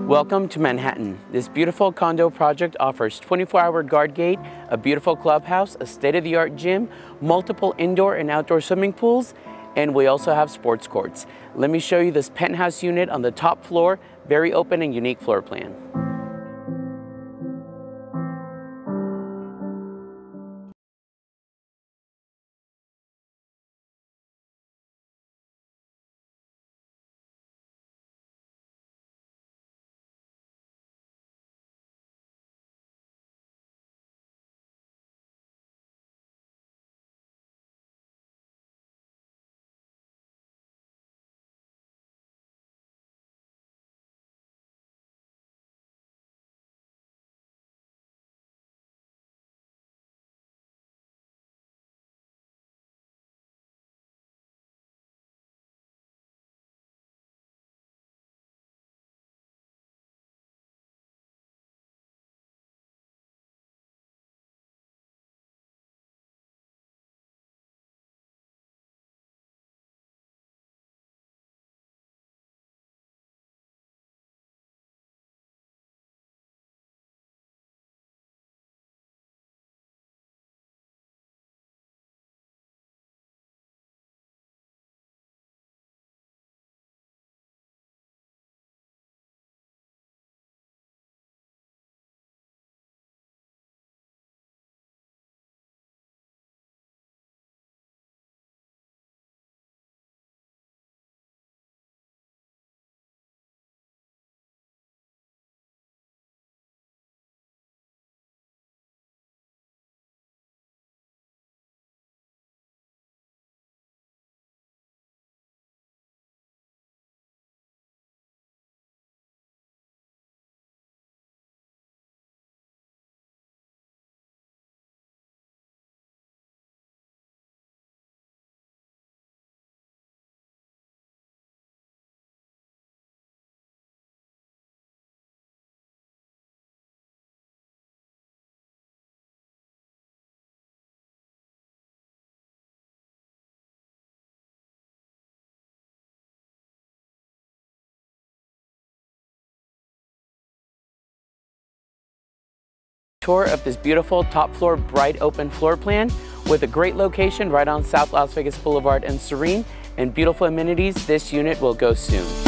Welcome to Manhattan. This beautiful condo project offers 24-hour guard gate, a beautiful clubhouse, a state-of-the-art gym, multiple indoor and outdoor swimming pools, and we also have sports courts. Let me show you this penthouse unit on the top floor, very open and unique floor plan. Tour of this beautiful top floor, bright open floor plan with a great location right on South Las Vegas Boulevard and Serene, and beautiful amenities. This unit will go soon.